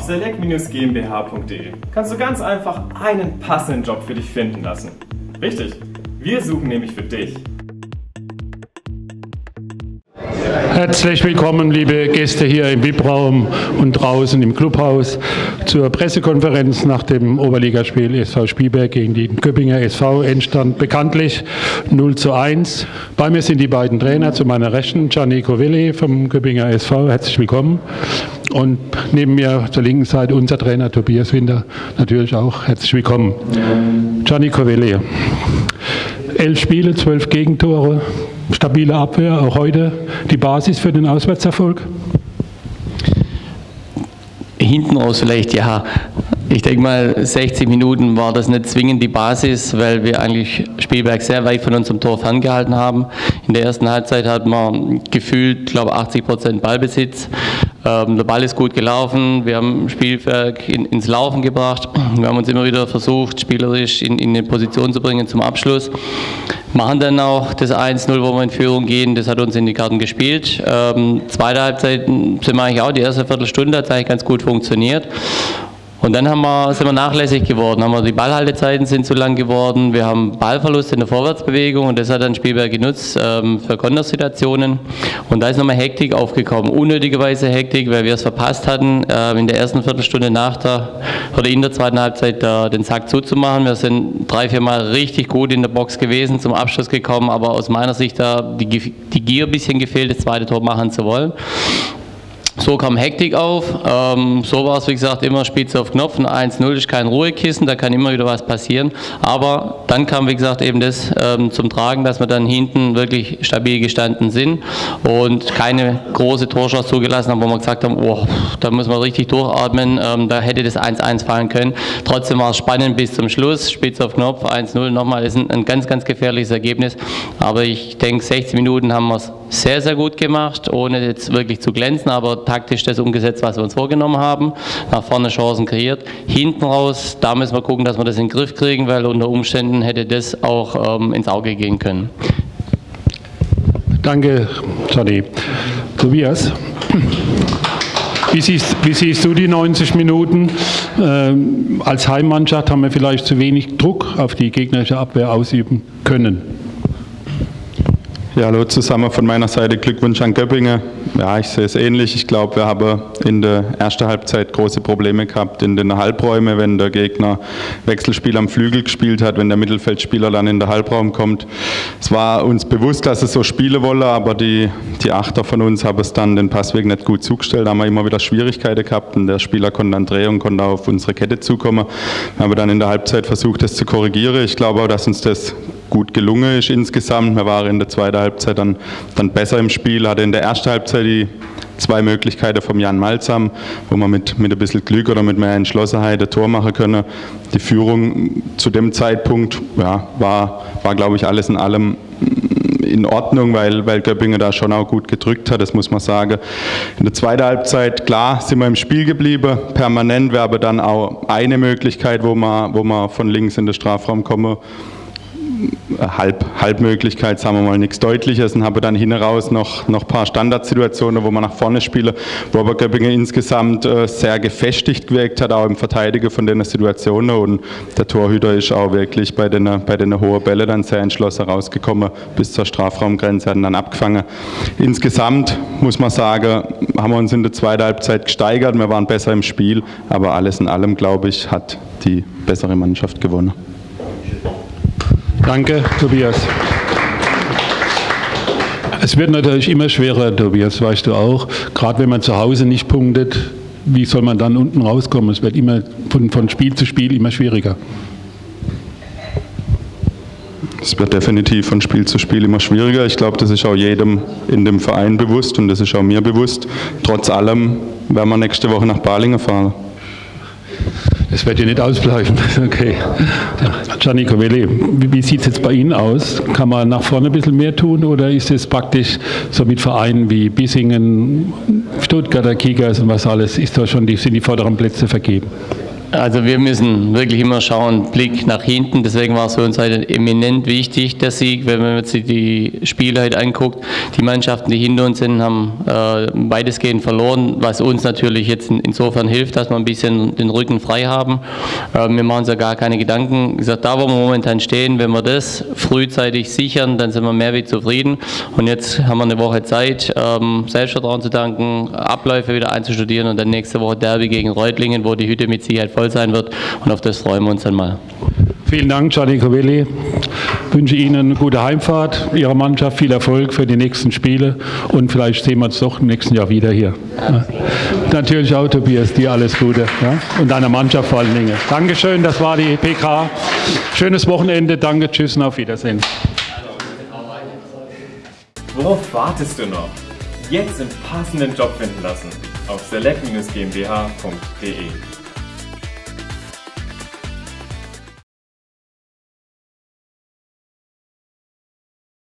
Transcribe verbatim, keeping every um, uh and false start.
select Bindestrich g m b h punkt de kannst du ganz einfach einen passenden Job für dich finden lassen. Richtig, wir suchen nämlich für dich. Herzlich willkommen, liebe Gäste hier im V I P-Raum und draußen im Clubhaus zur Pressekonferenz nach dem Oberligaspiel S V Spielberg gegen den Göppinger S V. Endstand bekanntlich null zu eins. Bei mir sind die beiden Trainer, zu meiner Rechten Gianni Covelli vom Göppinger S V. Herzlich willkommen. Und neben mir zur linken Seite unser Trainer Tobias Winter, natürlich auch herzlich willkommen. Gianni Covelli. Elf Spiele, zwölf Gegentore, stabile Abwehr, auch heute die Basis für den Auswärtserfolg? Hinten raus vielleicht, ja. Ich denke mal, sechzig Minuten war das nicht zwingend die Basis, weil wir eigentlich Spielberg sehr weit von unserem Tor ferngehalten haben. In der ersten Halbzeit hat man gefühlt, glaube ich, achtzig Prozent Ballbesitz. Ähm, der Ball ist gut gelaufen, wir haben Spielwerk in, ins Laufen gebracht. Wir haben uns immer wieder versucht, spielerisch in, in eine Position zu bringen zum Abschluss. Machen dann auch das eins null, wo wir in Führung gehen, das hat uns in die Karten gespielt. Ähm, zweite Halbzeit sind wir eigentlich auch, die erste Viertelstunde hat es eigentlich ganz gut funktioniert. Und dann haben wir, sind wir nachlässig geworden, haben wir, die Ballhaltezeiten sind zu lang geworden, wir haben Ballverlust in der Vorwärtsbewegung und das hat dann Spielberg genutzt ähm, für Kontersituationen. Und da ist nochmal Hektik aufgekommen, unnötigerweise Hektik, weil wir es verpasst hatten, ähm, in der ersten Viertelstunde nach der, oder in der zweiten Halbzeit da, den Sack zuzumachen. Wir sind drei, vier Mal richtig gut in der Box gewesen, zum Abschluss gekommen, aber aus meiner Sicht da die, die Gier ein bisschen gefehlt, das zweite Tor machen zu wollen. So kam Hektik auf, ähm, so war es wie gesagt immer Spitze auf Knopf, ein eins null ist kein Ruhekissen, da kann immer wieder was passieren, aber dann kam wie gesagt eben das ähm, zum Tragen, dass wir dann hinten wirklich stabil gestanden sind und keine große Torchance zugelassen haben, wo wir gesagt haben, oh, da müssen wir richtig durchatmen, ähm, da hätte das eins eins fallen können. Trotzdem war es spannend bis zum Schluss, Spitze auf Knopf, eins null, nochmal, ist ein, ein ganz, ganz gefährliches Ergebnis, aber ich denke, sechzig Minuten haben wir es sehr, sehr gut gemacht, ohne jetzt wirklich zu glänzen, aber taktisch das umgesetzt, was wir uns vorgenommen haben, nach vorne Chancen kreiert. Hinten raus, da müssen wir gucken, dass wir das in den Griff kriegen, weil unter Umständen hätte das auch ähm, ins Auge gehen können. Danke, Gianni. Tobias, wie siehst, wie siehst du die neunzig Minuten? Ähm, als Heimmannschaft haben wir vielleicht zu wenig Druck auf die gegnerische Abwehr ausüben können. Ja, hallo zusammen von meiner Seite, Glückwunsch an Göppingen. Ja, ich sehe es ähnlich. Ich glaube, wir haben in der ersten Halbzeit große Probleme gehabt in den Halbräumen, wenn der Gegner Wechselspiel am Flügel gespielt hat, wenn der Mittelfeldspieler dann in den Halbraum kommt. Es war uns bewusst, dass es so spielen wolle, aber die, die Achter von uns haben es dann den Passweg nicht gut zugestellt. Da haben wir immer wieder Schwierigkeiten gehabt und der Spieler konnte dann drehen und konnte auf unsere Kette zukommen. Wir haben dann in der Halbzeit versucht, das zu korrigieren. Ich glaube auch, dass uns das gut gelungen ist insgesamt. Wir waren in der zweiten Halbzeit dann, dann besser im Spiel, hatte in der ersten Halbzeit die zwei Möglichkeiten vom Jan Malzam, wo man mit, mit ein bisschen Glück oder mit mehr Entschlossenheit ein Tor machen können. Die Führung zu dem Zeitpunkt ja, war, war, glaube ich, alles in allem in Ordnung, weil, weil Göppingen da schon auch gut gedrückt hat, das muss man sagen. In der zweiten Halbzeit, klar, sind wir im Spiel geblieben, permanent wäre aber dann auch eine Möglichkeit, wo man, wo man von links in den Strafraum kommen. Halb, Halbmöglichkeit, sagen wir mal, nichts Deutliches und habe dann hin raus noch, noch ein paar Standardsituationen, wo man nach vorne spiele, wo aber Göppingen insgesamt äh, sehr gefestigt gewirkt hat, auch im Verteidigen von den Situationen und der Torhüter ist auch wirklich bei den, bei den hohen Bällen dann sehr entschlossen rausgekommen, bis zur Strafraumgrenze, hat dann abgefangen. Insgesamt muss man sagen, haben wir uns in der zweiten Halbzeit gesteigert, wir waren besser im Spiel, aber alles in allem, glaube ich, hat die bessere Mannschaft gewonnen. Danke, Tobias. Es wird natürlich immer schwerer, Tobias, weißt du auch. Gerade wenn man zu Hause nicht punktet, wie soll man dann unten rauskommen? Es wird immer von, von Spiel zu Spiel immer schwieriger. Es wird definitiv von Spiel zu Spiel immer schwieriger. Ich glaube, das ist auch jedem in dem Verein bewusst und das ist auch mir bewusst. Trotz allem werden wir nächste Woche nach Balingen fahren. Das wird ja nicht ausbleiben. Okay. Gianni Covelli, wie sieht es jetzt bei Ihnen aus? Kann man nach vorne ein bisschen mehr tun oder ist es praktisch so mit Vereinen wie Bissingen, Stuttgarter Kickers und was alles, ist da schon die, sind die vorderen Plätze vergeben? Also wir müssen wirklich immer schauen, Blick nach hinten, deswegen war es für uns heute eminent wichtig, der Sieg. Wenn man sich die Spiele heute anguckt, die Mannschaften, die hinter uns sind, haben äh, weitestgehend verloren, was uns natürlich jetzt in, insofern hilft, dass wir ein bisschen den Rücken frei haben. Äh, wir machen uns ja gar keine Gedanken. Wie gesagt, da wo wir momentan stehen, wenn wir das frühzeitig sichern, dann sind wir mehr wie zufrieden. Und jetzt haben wir eine Woche Zeit, ähm, Selbstvertrauen zu tanken, Abläufe wieder einzustudieren und dann nächste Woche Derby gegen Reutlingen, wo die Hütte mit Sicherheit voll sein wird, und auf das freuen wir uns dann mal. Vielen Dank, Gianni Covelli. Ich wünsche Ihnen eine gute Heimfahrt, Ihrer Mannschaft viel Erfolg für die nächsten Spiele und vielleicht sehen wir uns doch im nächsten Jahr wieder hier. Ja. Natürlich auch, Tobias, dir alles Gute, ja? Und deiner Mannschaft vor allen Dingen. Dankeschön, das war die P K. Schönes Wochenende, danke, tschüss und auf Wiedersehen. Worauf wartest du noch? Jetzt den passenden Job finden lassen auf select Bindestrich GmbH Punkt de.